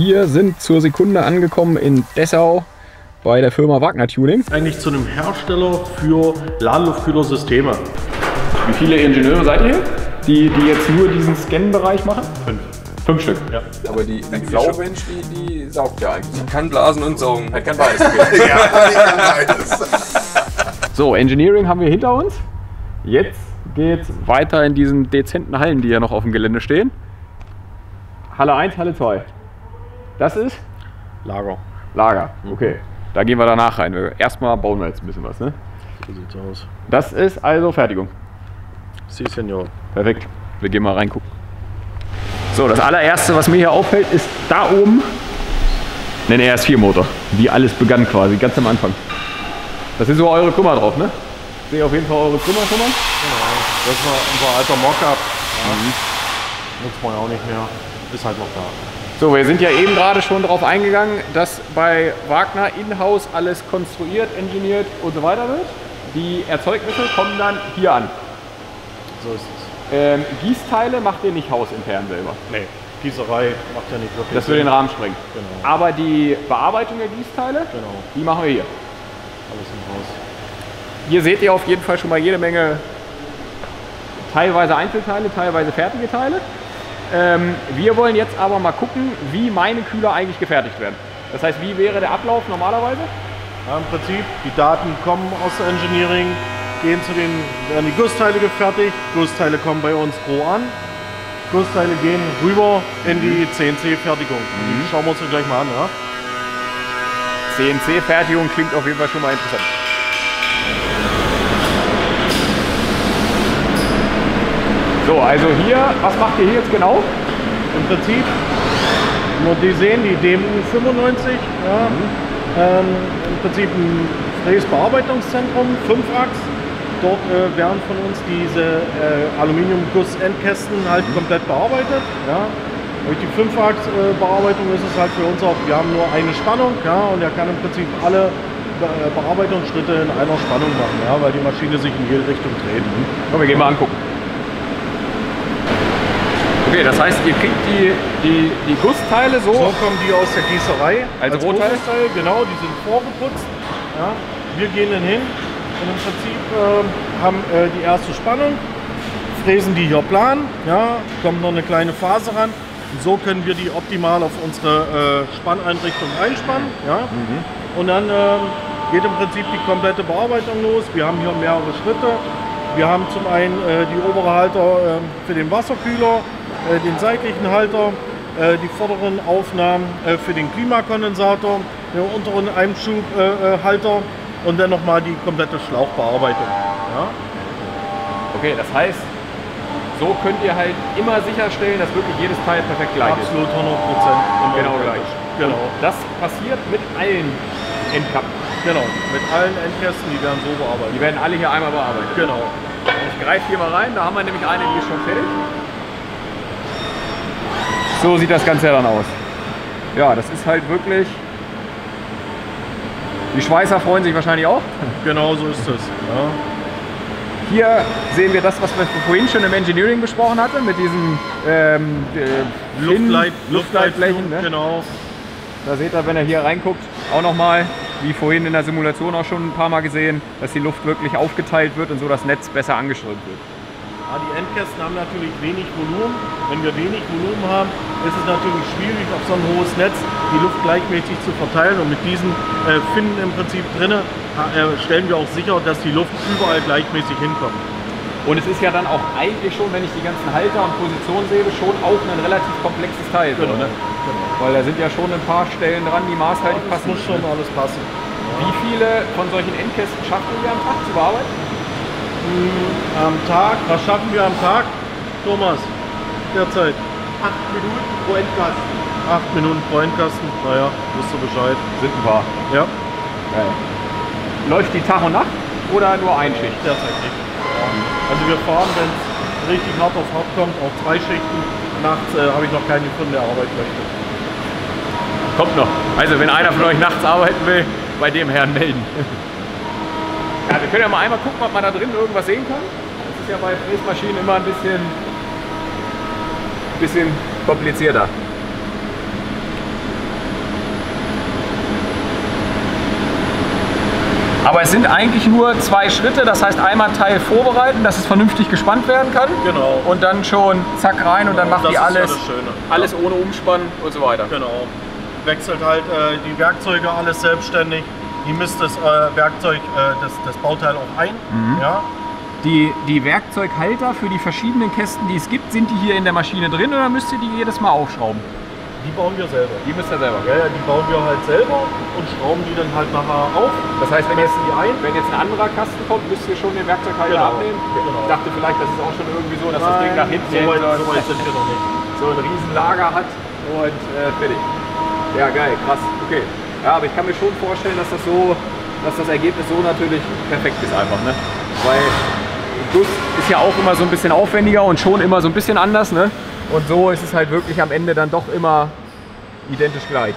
Wir sind zur Sekunde angekommen in Dessau bei der Firma Wagner Tuning. Eigentlich zu einem Hersteller für Ladeluftkühlersysteme. Wie viele Ingenieure seid ihr, die jetzt nur diesen Scan-Bereich machen? 5. 5 Stück. Ja. Aber die Saumensch, die saugt ja eigentlich. Die kann blasen und saugen. Er kann beides. Okay. Ja, die kann beides. So, Engineering haben wir hinter uns. Jetzt geht's weiter in diesen dezenten Hallen, die ja noch auf dem Gelände stehen. Halle 1, Halle 2. Das ist? Lager. Lager, okay. Da gehen wir danach rein. Erstmal bauen wir jetzt ein bisschen was, ne? So sieht's aus. Das ist also Fertigung. Si, Senor. Perfekt. Wir gehen mal reingucken. So, das allererste, was mir hier auffällt, ist da oben ein RS4-Motor. Wie alles begann quasi, ganz am Anfang. Das sind so eure Krümmer drauf, ne? Ich sehe auf jeden Fall eure Krümmer schon mal. Genau. Das war unser alter Mockup. Ja. Nutzt man ja auch nicht mehr. Ist halt noch da. So, wir sind ja eben gerade schon darauf eingegangen, dass bei Wagner in-house alles konstruiert, engineert und so weiter wird. Die Erzeugnisse kommen dann hier an. So ist es. Gießteile macht ihr nicht hausintern selber. Nee, Gießerei macht ja nicht wirklich Das würde den Rahmen sprengen. Genau. Aber die Bearbeitung der Gießteile, Genau. die machen wir hier. Alles im Haus. Hier seht ihr auf jeden Fall schon mal jede Menge teilweise Einzelteile, teilweise fertige Teile. Wir wollen jetzt aber mal gucken, wie meine Kühler eigentlich gefertigt werden. Das heißt, wie wäre der Ablauf normalerweise? Ja, im Prinzip, die Daten kommen aus der Engineering, werden die Gussteile gefertigt, Gussteile kommen bei uns roh an, Gussteile gehen rüber in die CNC-Fertigung. Die schauen wir uns gleich mal an. Ja? CNC-Fertigung klingt auf jeden Fall schon mal interessant. So, also hier, was macht ihr hier jetzt genau? Im Prinzip, nur die sehen, die DMU 95, ja, im Prinzip ein Fräsbearbeitungszentrum, 5-Achs. Dort werden von uns diese Aluminiumguss-Endkästen halt komplett bearbeitet. Ja. Durch die 5-Achs-Bearbeitung ist es halt für uns auch, wir haben nur eine Spannung, ja, und er kann im Prinzip alle Bearbeitungsschritte in einer Spannung machen, ja, weil die Maschine sich in jede Richtung dreht. Komm, wir gehen mal angucken. Okay, das heißt, ihr kriegt die Gussteile so. So kommen die aus der Gießerei. Also Rohteile? Genau, die sind vorgeputzt. Ja. Wir gehen dann hin und im Prinzip haben die erste Spannung, fräsen die hier plan, ja, kommt noch eine kleine Phase ran. Und so können wir die optimal auf unsere Spanneinrichtung einspannen. Ja. Und dann geht im Prinzip die komplette Bearbeitung los. Wir haben hier mehrere Schritte. Wir haben zum einen die obere Halter für den Wasserkühler, den seitlichen Halter, die vorderen Aufnahmen für den Klimakondensator, den unteren Einschubhalter und dann nochmal die komplette Schlauchbearbeitung. Ja? Okay, das heißt, so könnt ihr halt immer sicherstellen, dass wirklich jedes Teil perfekt gleich ist. Absolut 100%. Genau gleich. Genau. Und das passiert mit allen Endkappen. Genau, mit allen Endkästen, die werden so bearbeitet. Die werden alle hier einmal bearbeitet. Genau. Ich greife hier mal rein, da haben wir nämlich eine, die ist schon fertig. So sieht das Ganze ja dann aus. Ja, das ist halt wirklich... Die Schweißer freuen sich wahrscheinlich auch. Genau so ist es. Ja. Hier sehen wir das, was wir vorhin schon im Engineering besprochen hatten, mit diesen Luftleitflächen. Ne? Genau. Da seht ihr, wenn ihr hier reinguckt, auch nochmal, wie vorhin in der Simulation auch schon ein paar Mal gesehen, dass die Luft wirklich aufgeteilt wird und so das Netz besser angeströmt wird. Ja, die Endkästen haben natürlich wenig Volumen. Wenn wir wenig Volumen haben, ist es natürlich schwierig, auf so ein hohes Netz die Luft gleichmäßig zu verteilen. Und mit diesen Finnen im Prinzip drin stellen wir auch sicher, dass die Luft überall gleichmäßig hinkommt. Und es ist ja dann auch eigentlich schon, wenn ich die ganzen Halter und Positionen sehe, schon auch ein relativ komplexes Teil. Genau. Ne? Genau. Weil da sind ja schon ein paar Stellen dran, die maßhaltig Das passen. muss schon alles passen. Wie viele von solchen Endkästen schaffen wir am Tag zu bearbeiten? Am Tag, was schaffen wir am Tag? Thomas, derzeit 8 Minuten pro Endkasten. 8 Minuten pro Endkasten. Naja, wisst ihr Bescheid. Sind ein paar. Ja. Geil. Läuft die Tag und Nacht oder nur Einschicht? Derzeit nicht. Ja. Also wir fahren, wenn es richtig hart auf hart kommt, auch 2 Schichten. Nachts habe ich noch keinen gefunden, der arbeiten möchte. Kommt noch. Also wenn einer von euch nachts arbeiten will, bei dem Herrn melden. Ja, wir können ja mal einmal gucken, ob man da drin irgendwas sehen kann. Das ist ja bei Fräsmaschinen immer ein bisschen komplizierter. Aber es sind eigentlich nur 2 Schritte, das heißt einmal Teil vorbereiten, dass es vernünftig gespannt werden kann. Genau. Und dann schon zack rein und dann macht Das die ist ja alles, das Schöne. alles ohne Umspannen und so weiter. Genau. Wechselt halt die Werkzeuge alles selbstständig. Die misst das Werkzeug, das Bauteil auch ein. Ja. Die Werkzeughalter für die verschiedenen Kästen, die es gibt, sind die hier in der Maschine drin oder müsst ihr die jedes Mal aufschrauben? Die bauen wir selber. Die müsst ihr selber. Ja, die bauen wir halt selber und schrauben die dann halt nachher auf. Das heißt, wenn jetzt wenn ein anderer Kasten kommt, müsst ihr schon den Werkzeughalter Genau. abnehmen? Genau. Ich dachte vielleicht, das ist auch schon irgendwie so, dass das Ding nach hinten so weit hängt, sind wir noch nicht. so ein Riesenlager hat und fertig. Ja, geil, krass, okay. Ja, aber ich kann mir schon vorstellen, dass das Ergebnis so natürlich perfekt ist einfach, ne? Weil Guss ist ja auch immer so ein bisschen aufwendiger und schon immer so ein bisschen anders, ne? Und so ist es halt wirklich am Ende dann doch immer identisch gleich.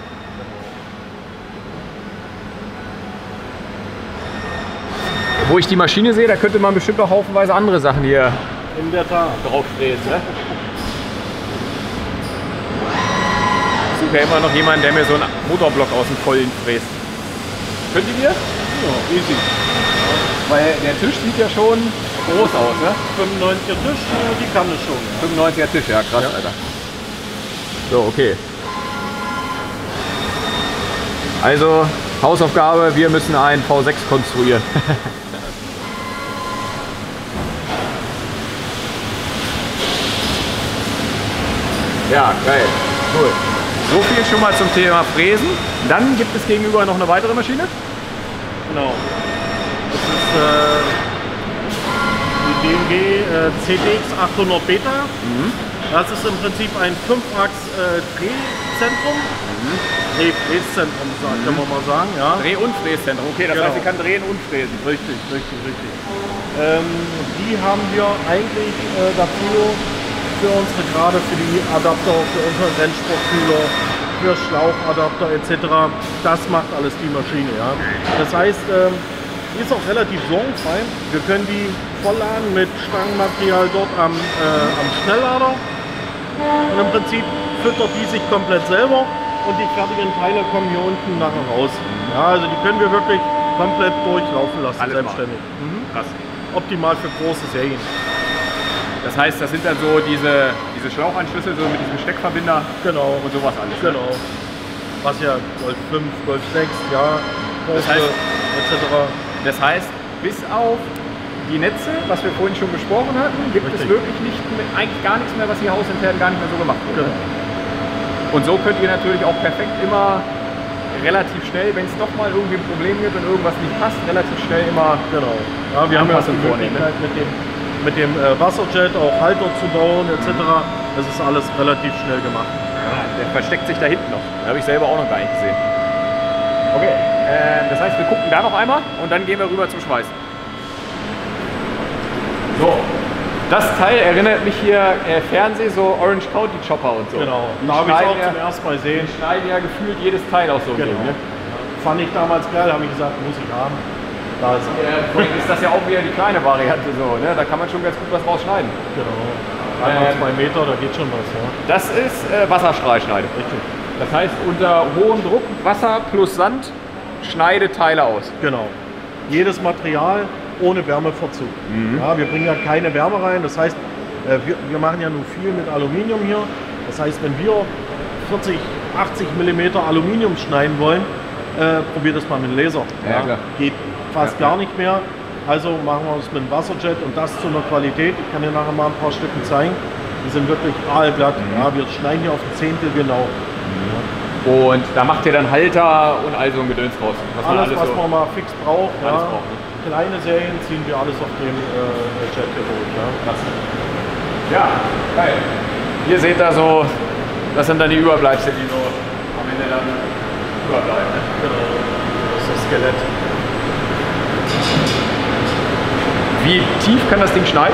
Wo ich die Maschine sehe, da könnte man bestimmt auch haufenweise andere Sachen hier In der Tat. drauf fräsen, ne? Ich suche ja immer noch jemanden, der mir so einen Motorblock aus dem Vollen fräst. Könnt ihr mir? Ja, easy. Weil der Tisch sieht ja schon groß aus, ne? 95er Tisch, die kann es schon. 95er Tisch, ja krass, Alter. So, okay. Also, Hausaufgabe, wir müssen einen V6 konstruieren. Ja, geil. Cool. So viel schon mal zum Thema Fräsen. Dann gibt es gegenüber noch eine weitere Maschine. Genau. Das ist die DMG CTX 800 Beta. Das ist im Prinzip ein 5-Achs-Drehzentrum. Drehzentrum, kann man mal sagen. Ja. Dreh- und Fräszentrum. Okay, das Genau. heißt, sie kann drehen und fräsen. Richtig. Die haben wir eigentlich dafür, für unsere, gerade für die Adapter, für unsere Rennsportkühler, für Schlauchadapter etc. Das macht alles die Maschine. Ja. Das heißt, die ist auch relativ sorgenfrei. Wir können die vollladen mit Stangenmaterial dort am Schnelllader. Und im Prinzip füttert die sich komplett selber und die fertigen Teile kommen hier unten nachher raus. Ja, also die können wir wirklich komplett durchlaufen lassen, Alles selbstständig. Krass. Optimal für große Serien. Das heißt, das sind dann so diese Schlauchanschlüsse so mit diesem Steckverbinder Genau. und sowas alles. Genau. Was ja Golf 5, Golf 6, ja, Das heißt- etc. Das heißt, bis auf die Netze, was wir vorhin schon besprochen hatten, gibt es Richtig. wirklich eigentlich gar nichts mehr, was hier hausintern gar nicht mehr so gemacht wird. Genau. Und so könnt ihr natürlich auch perfekt immer relativ schnell, wenn es doch mal irgendwie ein Problem gibt und irgendwas nicht passt, relativ schnell immer. Genau. Ja, wir haben ja auch die Anpassung vornehmen, Möglichkeit mit dem Wasserjet auch Halter zu bauen etc. Das ist alles relativ schnell gemacht. Der versteckt sich da hinten noch. Den habe ich selber auch noch gar nicht gesehen. Okay, das heißt, wir gucken da noch einmal und dann gehen wir rüber zum Schweißen. So, das Teil erinnert mich hier Fernseh, so Orange County Chopper und so. Genau. Die Da habe ich es auch schneiden zum ersten Mal die gesehen. schneiden ja gefühlt jedes Teil aus so einem Genau. Ding. Ne? Fand ich damals geil, habe ich gesagt, muss ich haben. Da ist Vorhin ist das ja auch wieder die kleine Variante so, ne? Da kann man schon ganz gut was rausschneiden. genau. 3x2 Meter, da geht schon was. Ja. Das ist Wasserstrahlschneide. Richtig. Das heißt, unter hohem Druck, Wasser plus Sand, schneide Teile aus. Genau. Jedes Material ohne Wärmeverzug. Ja, wir bringen ja keine Wärme rein. Das heißt, wir machen ja nur viel mit Aluminium hier. Das heißt, wenn wir 40, 80 mm Aluminium schneiden wollen, probiert das mal mit dem Laser. Ja, klar. Geht fast Ja. gar nicht mehr. Also machen wir es mit dem Wasserjet und das zu einer Qualität. Ich kann dir nachher mal ein paar Stücken zeigen. Die sind wirklich aalglatt. Ja, wir schneiden hier auf ein Zehntel genau. Und da macht ihr dann Halter und all so ein Gedöns raus. Alles, was man mal fix braucht. Alles Ja. braucht, ne? Kleine Serien ziehen wir alles auf dem Jet hier durch. Ja. Ja, geil. Hier seht ihr so, das sind dann die Überbleibsel, die so am Ende dann überbleiben. Ne? Genau. Das ist das Skelett. Wie tief kann das Ding schneiden?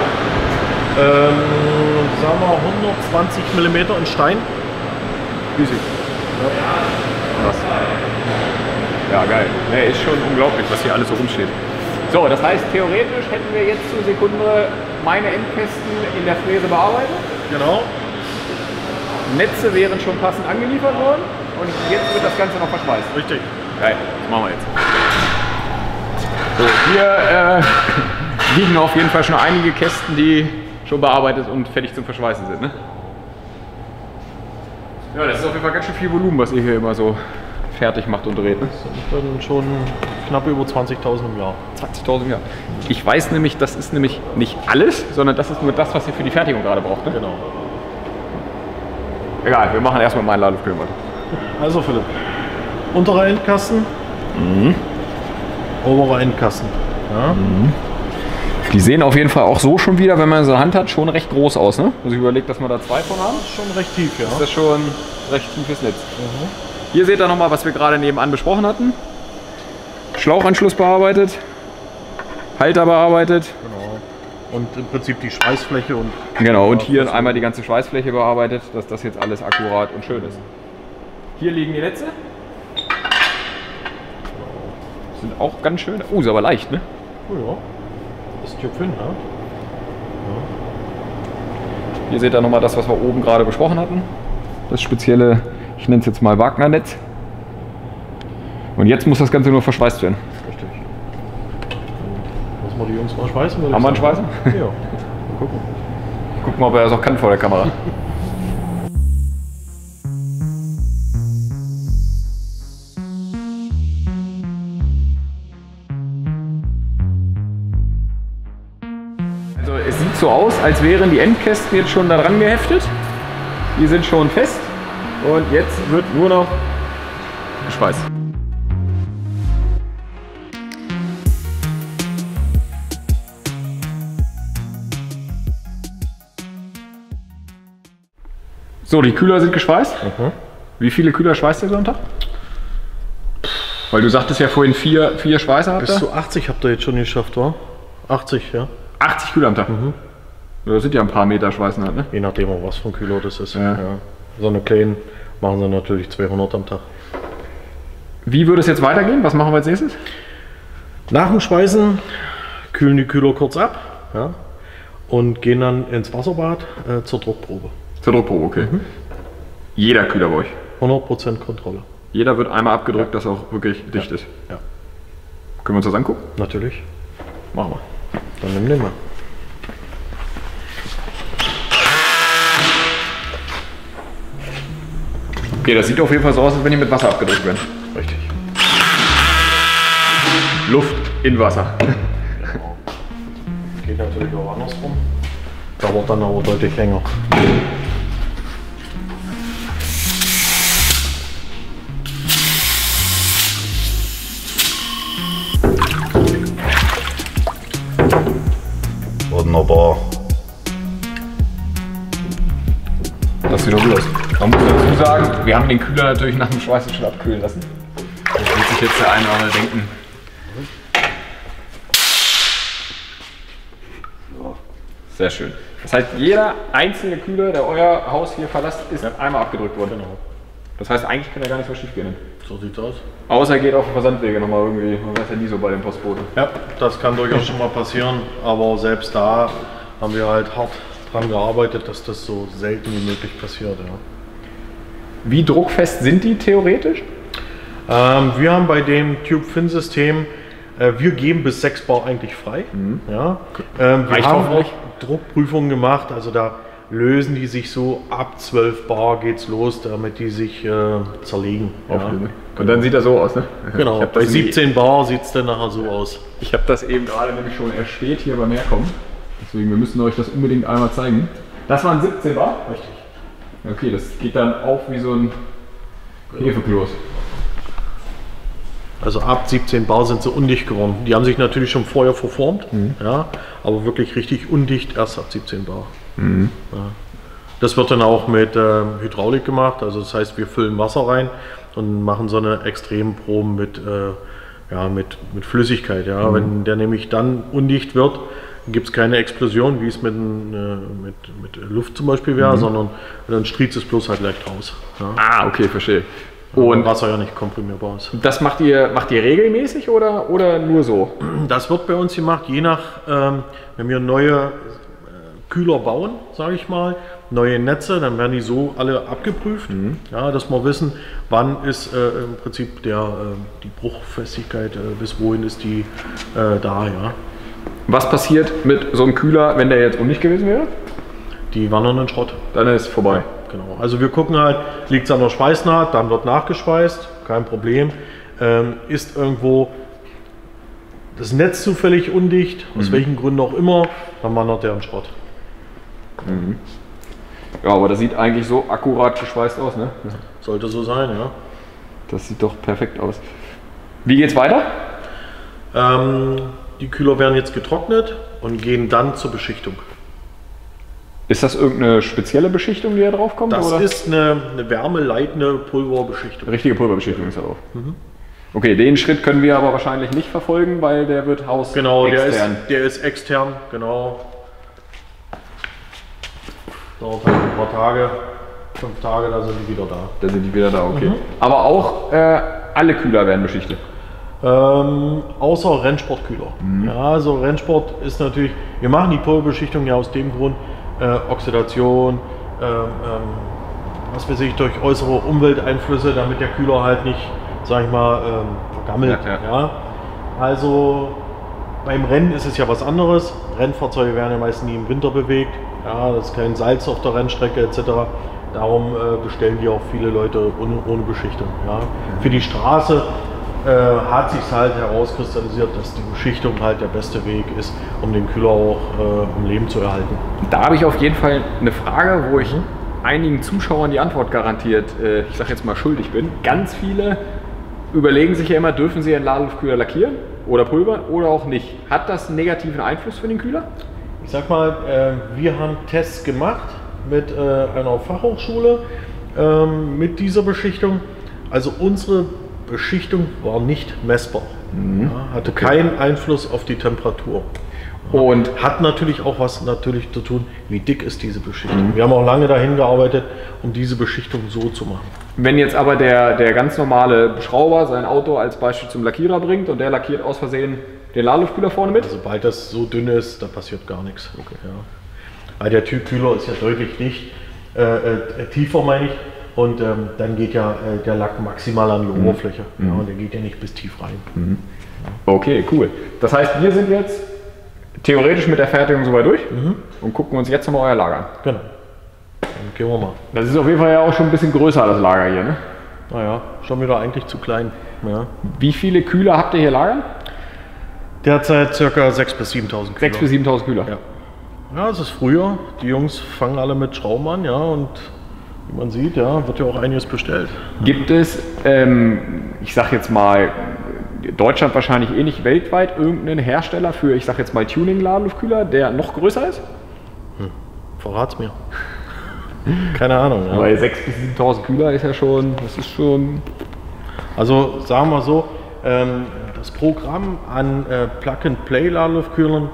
Sagen wir 120 mm in Stein. Easy. Krass. Ja, geil. Nee, ist schon unglaublich, was hier alles so rumsteht. So, das heißt, theoretisch hätten wir jetzt zur Sekunde meine Endkästen in der Fräse bearbeitet. Genau. Netze wären schon passend angeliefert worden und jetzt wird das Ganze noch verschweißt. Richtig. Geil, das machen wir jetzt. So, hier liegen auf jeden Fall schon einige Kästen, die schon bearbeitet und fertig zum Verschweißen sind. Ne? Ja, das ist auf jeden Fall ganz schön viel Volumen, was ihr hier immer so fertig macht und dreht. Ne? Das sind dann schon knapp über 20.000 im Jahr. 20.000 im Jahr. Ich weiß nämlich, das ist nämlich nicht alles, sondern das ist nur das, was ihr für die Fertigung gerade braucht. Ne? Genau. Egal, wir machen erstmal meinen Ladeluftköder weiter. Also Philipp, unterer Endkasten, oberer Endkasten. Ja. Die sehen auf jeden Fall auch so schon wieder, wenn man so eine Hand hat, schon recht groß aus. Ne? Also ich überlege, dass wir da zwei von haben. Das ist schon recht tief, ja. Das ist schon recht tiefes Netz. Hier seht ihr nochmal, was wir gerade nebenan besprochen hatten. Schlauchanschluss bearbeitet, Halter bearbeitet. Genau. Und im Prinzip die Schweißfläche und... Genau, und hier einmal die ganze Schweißfläche bearbeitet, dass das jetzt alles akkurat und schön ist. Hier liegen die Netze. Sind auch ganz schön. Oh, ist aber leicht, ne? Oh ja. Das ist Tube hin, ja. Hier seht ihr nochmal das, was wir oben gerade besprochen hatten. Das spezielle, ich nenne es jetzt mal Wagner-Netz. Und jetzt muss das Ganze nur verschweißt werden. Richtig. Lassen wir die Jungs mal schweißen? Haben wir einen Schweißen? Ja. Mal gucken. Gucken wir, ob er das auch kann vor der Kamera. Also es sieht so aus, als wären die Endkästen jetzt schon daran geheftet. Die sind schon fest und jetzt wird nur noch geschweißt. So, die Kühler sind geschweißt. Wie viele Kühler schweißt ihr so am Tag? Weil du sagtest ja vorhin vier Schweißer habt ihr. Bis zu 80 habt ihr jetzt schon geschafft, wa? 80, ja. 80 Kühler am Tag. Das sind ja ein paar Meter Schweißen halt, ne? Je nachdem, was für ein Kühler das ist. Ja. Ja. So eine kleinen machen sie natürlich 200 am Tag. Wie würde es jetzt weitergehen? Was machen wir als nächstes? Nach dem Schweißen kühlen die Kühler kurz ab, ja, und gehen dann ins Wasserbad zur Druckprobe. Zur Druckprobe, okay. Jeder Kühler bei euch. 100% Kontrolle. Jeder wird einmal abgedrückt, dass er auch wirklich dicht ist. Ja. Können wir uns das angucken? Natürlich. Machen wir. Dann nimm den mal. Okay, das sieht auf jeden Fall so aus, als wenn die mit Wasser abgedrückt werden. Richtig. Luft in Wasser. Genau. Geht natürlich auch andersrum. Dauert dann aber deutlich länger. Wunderbar. Das sieht doch gut aus. Man muss dazu sagen, wir haben den Kühler natürlich nach dem Schweißen schon abkühlen lassen. Das wird sich jetzt der eine oder andere denken. So. Sehr schön. Das heißt, jeder einzelne Kühler, der euer Haus hier verlässt, ist einmal abgedrückt worden. Genau. Das heißt, eigentlich kann ja gar nichts mehr schief gehen. So sieht's aus. Außer geht auf den Versandwege nochmal irgendwie. Man weiß ja nie so bei den Postboten. Ja, das kann durchaus schon mal passieren, aber selbst da haben wir halt hart dran gearbeitet, dass das so selten wie möglich passiert. Ja. Wie druckfest sind die theoretisch? Wir haben bei dem Tube-Fin-System, wir geben bis 6 Bar eigentlich frei. Ja. Wir Reicht haben auch hoffentlich. Druckprüfungen gemacht, also da lösen die sich so ab 12 Bar geht's los, damit die sich zerlegen. Ja. Und dann sieht er so aus, ne? Genau, Ich hab bei das 17 Bar sieht es dann nachher so aus. Ich habe das eben gerade nämlich schon erspäht hier beim Herkommen. Deswegen, wir müssen euch das unbedingt einmal zeigen. Das waren 17 Bar? Richtig. Okay, das geht dann auf wie so ein Hefekloß. Also ab 17 Bar sind sie undicht geworden. Die haben sich natürlich schon vorher verformt, ja, aber wirklich richtig undicht erst ab 17 Bar. Ja. Das wird dann auch mit Hydraulik gemacht, also das heißt, wir füllen Wasser rein und machen so eine Extremprobe mit Flüssigkeit. Ja. Wenn der nämlich dann undicht wird, gibt es keine Explosion, wie es mit Luft zum Beispiel wäre, sondern dann striezt es bloß halt leicht raus. Ja. Ah, okay, verstehe. Und Wasser ja nicht komprimierbar ist. Das macht ihr regelmäßig oder nur so? Das wird bei uns gemacht, je nach, wenn wir neue Kühler bauen, sage ich mal, neue Netze, dann werden die so alle abgeprüft, ja, dass wir wissen, wann ist im Prinzip die Bruchfestigkeit, bis wohin ist die da, ja. Was passiert mit so einem Kühler, wenn der jetzt undicht gewesen wäre? Die wandern in den Schrott. Dann ist es vorbei. Genau. Also wir gucken halt, liegt es an der Schweißnaht, dann wird nachgeschweißt, kein Problem. Ist irgendwo das Netz zufällig undicht, aus welchen Gründen auch immer, dann wandert der in den Schrott. Ja, aber das sieht eigentlich so akkurat geschweißt aus, ne? Sollte so sein, ja. Das sieht doch perfekt aus. Wie geht's weiter? Die Kühler werden jetzt getrocknet und gehen dann zur Beschichtung. Ist das irgendeine spezielle Beschichtung, die da drauf kommt? Das oder? ist eine wärmeleitende Pulverbeschichtung. Richtige Pulverbeschichtung ist da drauf. Okay, den Schritt können wir aber wahrscheinlich nicht verfolgen, weil der wird hausextern. Genau, der ist extern, genau. Dauert halt ein paar Tage, 5 Tage, da sind die wieder da. Da sind die wieder da, okay. Aber auch alle Kühler werden beschichtet. Außer Rennsportkühler. Ja, also Rennsport ist natürlich, wir machen die Pulverbeschichtung ja aus dem Grund, Oxidation, was weiß ich, durch äußere Umwelteinflüsse, damit der Kühler halt nicht, sag ich mal, vergammelt. Ja. Also beim Rennen ist es ja was anderes. Rennfahrzeuge werden ja meist nie im Winter bewegt. Ja, das ist kein Salz auf der Rennstrecke etc. Darum bestellen die auch viele Leute ohne Beschichtung. Ja. Für die Straße hat sich halt herauskristallisiert, dass die Beschichtung halt der beste Weg ist, um den Kühler auch am Leben zu erhalten. Da habe ich auf jeden Fall eine Frage, wo ich einigen Zuschauern die Antwort garantiert, ich sage jetzt mal, schuldig bin. Ganz viele überlegen sich ja immer, dürfen sie einen Ladeluftkühler lackieren oder pulvern oder auch nicht. Hat das einen negativen Einfluss für den Kühler? Ich sag mal, wir haben Tests gemacht mit einer Fachhochschule mit dieser Beschichtung. Also unsere Beschichtung war nicht messbar, ja, hatte keinen Einfluss auf die Temperatur. Und hat natürlich auch was zu tun, wie dick ist diese Beschichtung. Wir haben auch lange dahin gearbeitet, um diese Beschichtung so zu machen. Wenn jetzt aber der ganz normale Schrauber sein Auto als Beispiel zum Lackierer bringt und der lackiert aus Versehen den Ladeluftkühler vorne mit? Sobald das so dünn ist, da passiert gar nichts. Okay. Ja. Weil der Kühler ist ja deutlich dicht, tiefer meine ich. Und dann geht ja der Lack maximal an die Oberfläche. Ja, und der geht ja nicht bis tief rein. Okay, cool. Das heißt, wir sind jetzt theoretisch mit der Fertigung soweit durch und gucken uns jetzt nochmal euer Lager an. Genau. Dann gehen wir mal. Das ist auf jeden Fall ja auch schon ein bisschen größer, das Lager hier, ne? Naja, schon wieder eigentlich zu klein. Ja. Wie viele Kühler habt ihr hier lagern? Derzeit ca. 6.000 bis 7.000 Kühler. 6.000 bis 7.000 Kühler? Ja. Ja, es ist früher. Die Jungs fangen alle mit Schrauben an, ja, und wie man sieht, ja, wird ja auch einiges bestellt. Gibt es, ich sag jetzt mal, Deutschland wahrscheinlich eh nicht, weltweit irgendeinen Hersteller für, ich sag jetzt mal, Tuning-Ladeluftkühler, der noch größer ist? Verrat's mir. Keine Ahnung. Ja. Weil 6.000 bis 7.000 Kühler ist ja schon, das ist schon... Also sagen wir so, das Programm an Plug-and-Play-Ladeluftkühlern,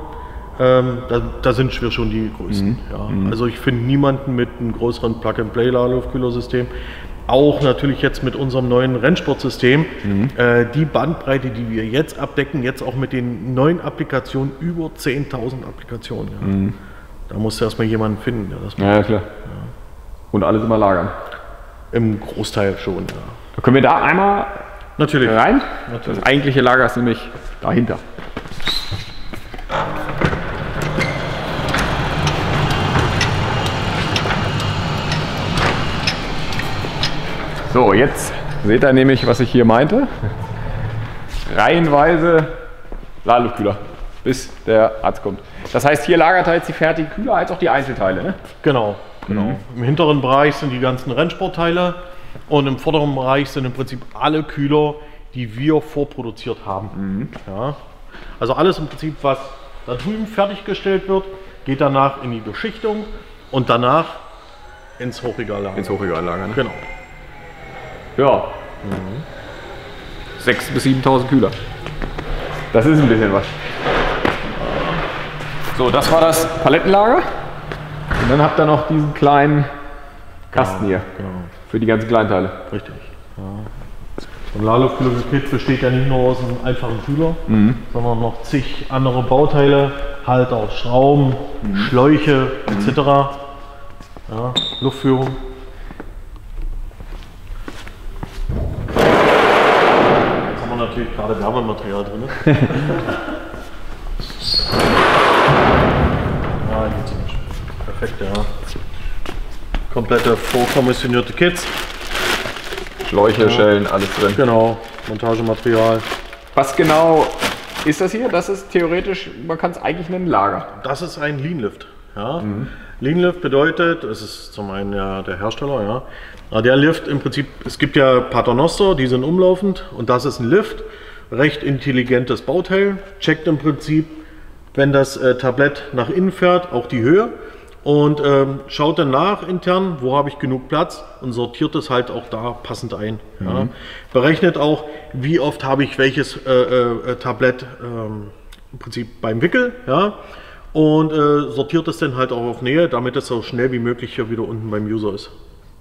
da sind wir schon die Größten. Ja. Also ich finde niemanden mit einem größeren Plug-and-Play-Ladeluftkühlersystem. Auch natürlich jetzt mit unserem neuen Rennsportsystem, die Bandbreite, die wir jetzt abdecken, jetzt auch mit den neuen Applikationen, über 10.000 Applikationen. Ja. Da musst du erstmal jemanden finden, der das macht. Ja, klar. Ja. Und alles immer lagern? Im Großteil schon, ja. Können wir da einmal natürlich rein? Natürlich. Das eigentliche Lager ist nämlich dahinter. So, jetzt seht ihr nämlich, was ich hier meinte. Reihenweise Ladeluftkühler, bis der Arzt kommt. Das heißt, hier lagert er jetzt die fertigen Kühler als auch die Einzelteile, ne? Genau. Im hinteren Bereich sind die ganzen Rennsportteile und im vorderen Bereich sind im Prinzip alle Kühler, die wir vorproduziert haben. Ja. Also alles im Prinzip, was da drüben fertiggestellt wird, geht danach in die Beschichtung und danach ins Hochregallager. Ins Hochregallager, ne? Genau. Ja. 6.000 bis 7.000 Kühler. Das ist ein bisschen was. So, das war das Palettenlager. Und dann habt ihr noch diesen kleinen Kasten hier. Genau. Für die ganzen Kleinteile. Richtig. Ja. Und Ladeluftkühler-Kit besteht ja nicht nur aus einem einfachen Kühler, sondern noch zig andere Bauteile, halt auch Schrauben, Schläuche etc. Ja, Luftführung. Jetzt haben wir natürlich gerade Werbematerial drin. Ja, geht ziemlich perfekt, ja. Komplette vorkommissionierte Kits. Schläuche, Schellen, alles drin. Genau, Montagematerial. Was genau ist das hier? Das ist theoretisch, man kann es eigentlich nennen, Lager. Das ist ein Lean Lift. Ja. Lean Lift bedeutet, es ist zum einen ja der Hersteller, ja. Aber der Lift im Prinzip, es gibt ja Paternoster, die sind umlaufend und das ist ein Lift. Recht intelligentes Bauteil, checkt im Prinzip, wenn das Tablett nach innen fährt, auch die Höhe. Und schaut dann nach intern, wo habe ich genug Platz und sortiert es halt auch da passend ein. Ja. Berechnet auch, wie oft habe ich welches Tablett im Prinzip beim Wickel. Ja. Und sortiert es dann halt auch auf Nähe, damit es so schnell wie möglich hier wieder unten beim User ist.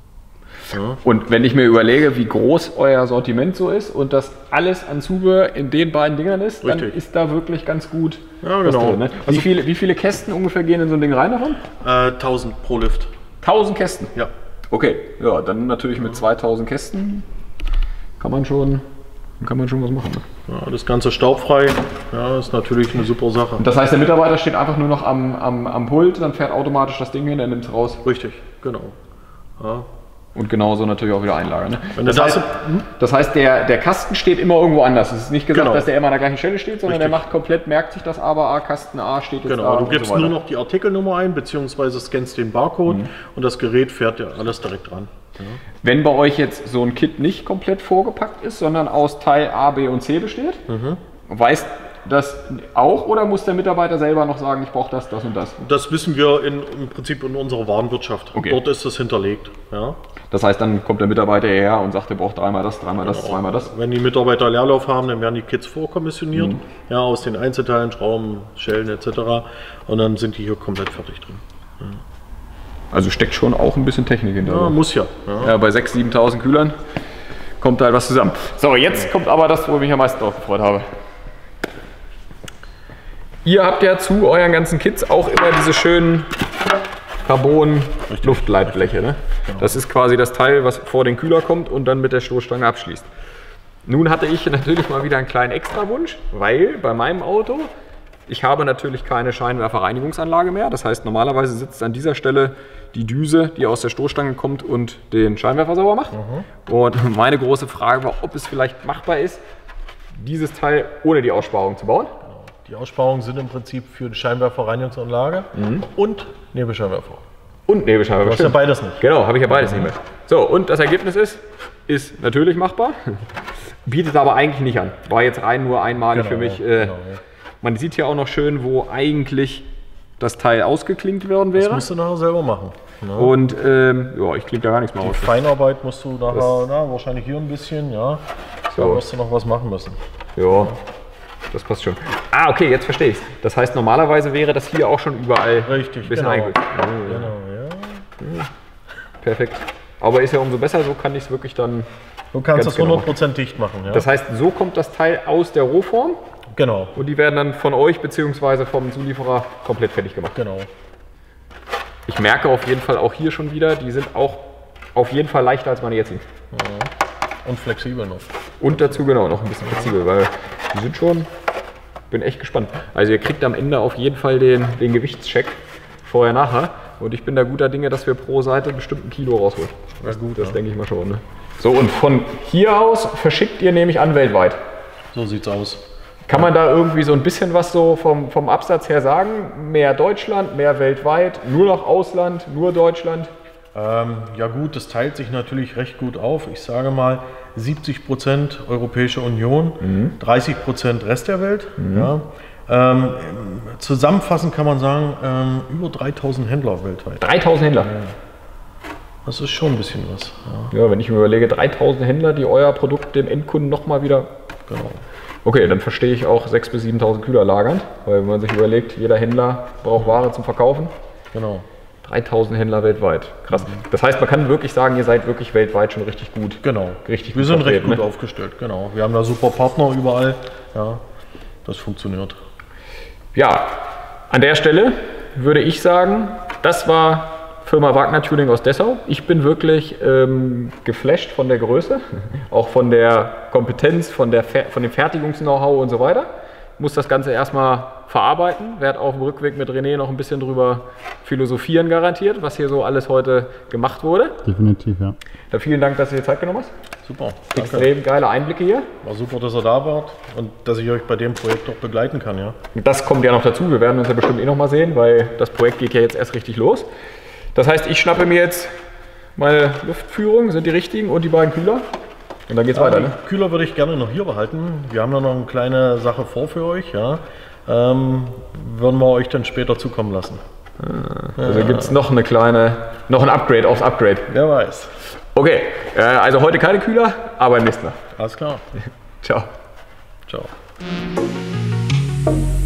Ja. Und wenn ich mir überlege, wie groß euer Sortiment so ist und das alles an Zubehör in den beiden Dingern ist, dann ist da wirklich ganz gut ja, genau. drin. Ne? Also wie viele Kästen ungefähr gehen in so ein Ding rein davon? 1000 pro Lift. 1000 Kästen? Ja. Okay, ja, dann natürlich mit 2000 Kästen kann man schon was machen. Ne? Ja, das Ganze staubfrei, ja, ist natürlich eine super Sache. Und das heißt, der Mitarbeiter steht einfach nur noch am Pult, dann fährt automatisch das Ding hin, er nimmt es raus. Richtig, genau. Ja. Und genauso natürlich auch wieder einlagern. Ne? Das heißt, der Kasten steht immer irgendwo anders. Es ist nicht gesagt, genau. dass der immer an der gleichen Stelle steht, sondern Richtig. der macht komplett, merkt sich das aber, Kasten A steht jetzt genau, da. du gibst nur noch die Artikelnummer ein, beziehungsweise scannst den Barcode und das Gerät fährt ja alles direkt dran. Ja. Wenn bei euch jetzt so ein Kit nicht komplett vorgepackt ist, sondern aus Teil A, B und C besteht, weißt das auch oder muss der Mitarbeiter selber noch sagen, ich brauche das und das? Das wissen wir im Prinzip in unserer Warenwirtschaft. Okay. Dort ist das hinterlegt. Ja. Das heißt, dann kommt der Mitarbeiter hierher und sagt, er braucht dreimal das, zweimal das. Wenn die Mitarbeiter Leerlauf haben, dann werden die Kits vorkommissioniert, ja, aus den Einzelteilen, Schrauben, Schellen etc. Und dann sind die hier komplett fertig drin. Ja. Also steckt schon auch ein bisschen Technik hinter. Ja, muss ja. Ja, bei 6.000, 7.000 Kühlern kommt halt was zusammen. So, jetzt kommt aber das, wo ich mich am meisten drauf gefreut habe. Ihr habt ja zu euren ganzen Kits auch immer diese schönen Carbon-Luftleitbleche. Ne? Genau. Das ist quasi das Teil, was vor den Kühler kommt und dann mit der Stoßstange abschließt. Nun hatte ich natürlich mal wieder einen kleinen Extrawunsch, weil bei meinem Auto, ich habe natürlich keine Scheinwerferreinigungsanlage mehr. Das heißt, normalerweise sitzt an dieser Stelle die Düse, die aus der Stoßstange kommt und den Scheinwerfer sauber macht. Und meine große Frage war, ob es vielleicht machbar ist, dieses Teil ohne die Aussparung zu bauen. Die Aussparungen sind im Prinzip für die Scheinwerferreinigungsanlage und Nebelscheinwerfer. Und Nebelscheinwerfer. Du hast ja beides nicht. Genau, habe ich ja beides nicht mehr. So, und das Ergebnis ist natürlich machbar, bietet aber eigentlich nicht an. War jetzt rein nur einmalig für mich. Man sieht hier auch noch schön, wo eigentlich das Teil ausgeklinkt werden wäre. Das musst du nachher selber machen. Ne? Und ja, ich klinge da gar nichts mehr Die aus. Feinarbeit musst du nachher, wahrscheinlich hier ein bisschen, ja. Da wirst du noch was machen müssen. Ja, das passt schon. Ah, okay, jetzt verstehe ich. Das heißt, normalerweise wäre das hier auch schon überall Richtig, ein bisschen genau. eingeholt. Genau, ja. Perfekt. Aber ist ja umso besser, so kann ich es wirklich dann. Du kannst ganz das genau 100% dicht machen. Ja? Das heißt, so kommt das Teil aus der Rohform Genau, und die werden dann von euch bzw. vom Zulieferer komplett fertig gemacht. genau. Ich merke auf jeden Fall auch hier schon wieder, die sind auch auf jeden Fall leichter als meine jetzigen. Und flexibel noch. Und dazu genau noch ein bisschen flexibel, weil die sind schon, bin echt gespannt. Also ihr kriegt am Ende auf jeden Fall den Gewichtscheck vorher, nachher. Und ich bin da guter Dinge, dass wir pro Seite bestimmt 1 Kilo rausholen. Na gut, Das denke ich mal schon. Ne? So, und von hier aus verschickt ihr nämlich an weltweit. So sieht's aus. Kann man da irgendwie so ein bisschen was so vom Absatz her sagen? Mehr Deutschland, mehr weltweit, nur noch Ausland, nur Deutschland? Ja gut, das teilt sich natürlich recht gut auf. Ich sage mal 70% Europäische Union, 30% Rest der Welt. Ja. Zusammenfassend kann man sagen, über 3000 Händler weltweit. 3000 Händler? Das ist schon ein bisschen was. Ja, wenn ich mir überlege, 3000 Händler, die euer Produkt dem Endkunden nochmal wieder... Genau. Okay, dann verstehe ich auch 6.000 bis 7.000 Kühler lagern, weil wenn man sich überlegt, jeder Händler braucht Ware zum Verkaufen. Genau. 3000 Händler weltweit. Krass. Das heißt, man kann wirklich sagen, ihr seid wirklich weltweit schon richtig gut. Genau. Richtig Wir sind recht gut ne? aufgestellt, genau. Wir haben da super Partner überall. Ja, das funktioniert. Ja, an der Stelle würde ich sagen, das war Firma Wagner Tuning aus Dessau. Ich bin wirklich geflasht von der Größe, auch von der Kompetenz, von dem Fertigungs-Know-how und so weiter. Muss das Ganze erstmal verarbeiten, werde auf dem Rückweg mit René noch ein bisschen drüber philosophieren garantiert, was hier so alles heute gemacht wurde. Definitiv, ja. Ja, vielen Dank, dass ihr dir Zeit genommen hast. Super, danke. Extrem geile Einblicke hier. War super, dass ihr da wart und dass ich euch bei dem Projekt auch begleiten kann, ja. Das kommt ja noch dazu, wir werden uns ja bestimmt eh noch mal sehen, weil das Projekt geht ja jetzt erst richtig los. Das heißt, ich schnappe mir jetzt meine Luftführung, sind die richtigen, und die beiden Kühler. Und dann geht's weiter, ne? Kühler würde ich gerne noch hier behalten. Wir haben da noch eine kleine Sache vor für euch, ja. Würden wir euch dann später zukommen lassen. Also gibt es noch ein Upgrade aufs Upgrade. Wer weiß. Okay, also heute keine Kühler, aber im nächsten Mal. Alles klar. Ciao. Ciao.